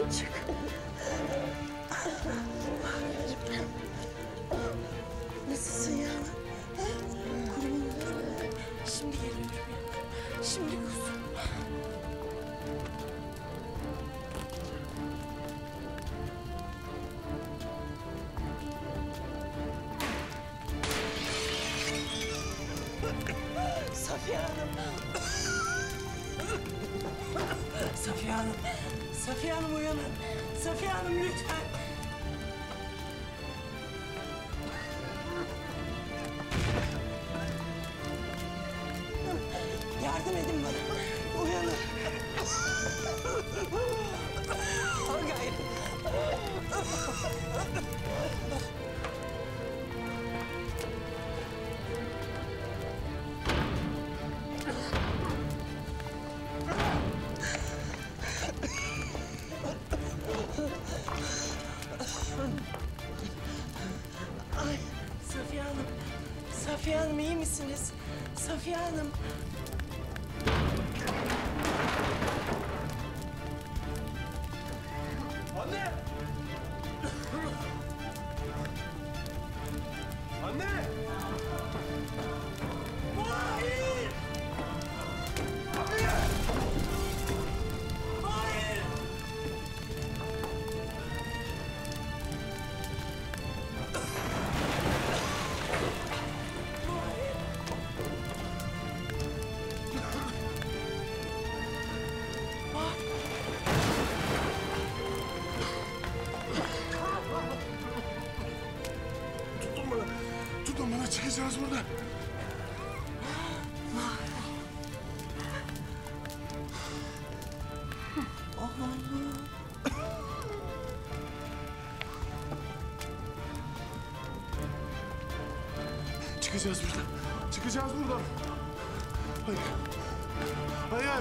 Çık. Nasılsın ya? Şimdi geliyorum ya. Şimdi kuzum. Safiye Hanım. Safiye Hanım. Safiye Hanım uyanın. Safiye Hanım lütfen. Yardım edin bana. Uyanın. Al gayrı. Ay Safiye Hanım. Safiye Hanım iyi misiniz? Safiye Hanım. Anne! Anne! Hayır! Hayır! Hayır! Tutun bana. Tutun bana, çıkacağız buradan. Çıkacağız buradan. Çıkacağız buradan. Hayır. Hayır.